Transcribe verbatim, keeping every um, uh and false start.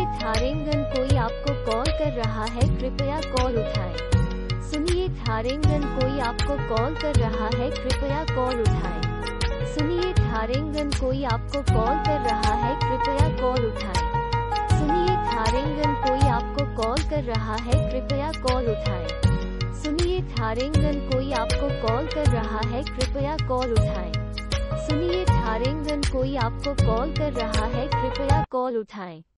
थारेंगन, कोई आपको कॉल कर रहा है, कृपया कॉल उठाएं। सुनिए थारेंगन, कोई आपको कॉल कर रहा है, कृपया कॉल उठाएं। सुनिए थारेंगन, कोई आपको कॉल कर रहा है, कृपया कॉल उठाएं। सुनिए थारेंगन, कोई आपको कॉल कर रहा है, कृपया कॉल उठाएं। सुनिए थारेंगन, कोई आपको कॉल कर रहा है, कृपया कॉल उठाएं। सुनिए थारेंगन, कोई आपको कॉल कर रहा है, कृपया कॉल उठाएं।